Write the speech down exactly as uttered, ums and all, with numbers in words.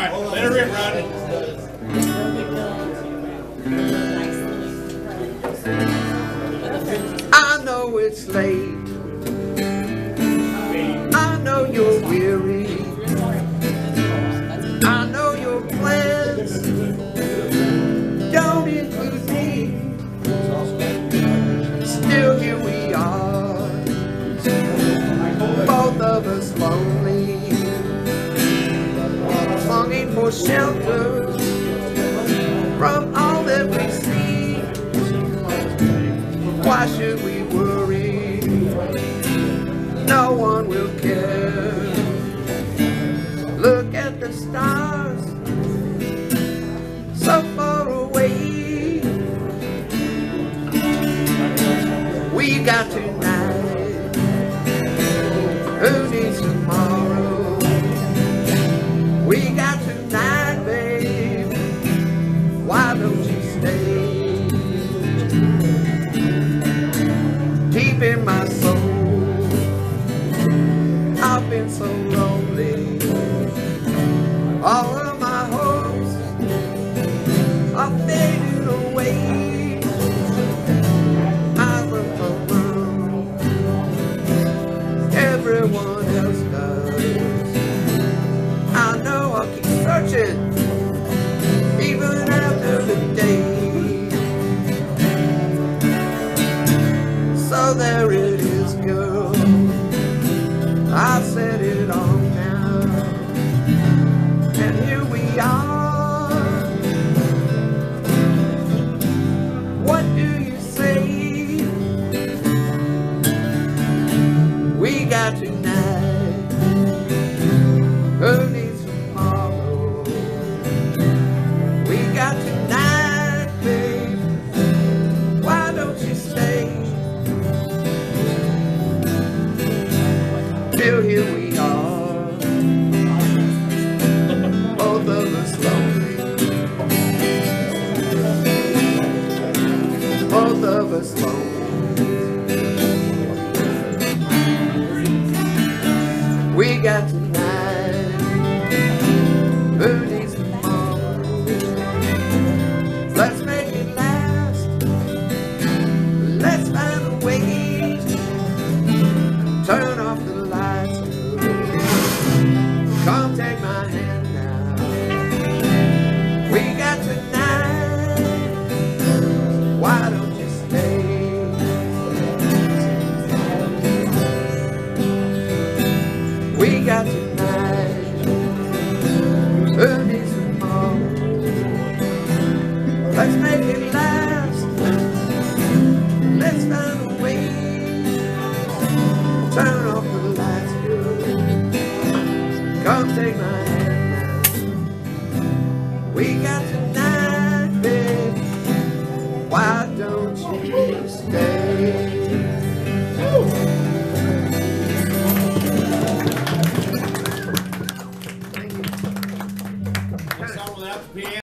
right, let her rip, Rodney. I know it's late. I know you're weary. I know your plans don't include me. Still here we are, both of us lonely, longing for shelter from all that we see. Why should we worry? No one will care. Look at the stars, so far away. We got tonight, who needs tomorrow? We got tonight, babe, why don't you stay? Deep in my soul, I've been so lonely. All of my hopes are fading away. I look around, everyone else does. I know I'll keep searching, even after the day. So there it is, girl, I've said it all now, and here we are. What do you say? We got tonight, who needs tomorrow? We got tonight, babe, why don't you stay? Still here we are, both of us lonely, both of us lonely. We got tonight, who needs tomorrow? Let's make it last, let's find a way. Turn off the lights, come take my hand now. We got tonight, why don't you stay? We got tonight, who needs tomorrow? Let's make it last, let's find a way. Turn off the lights, girl, come take my hand now. We got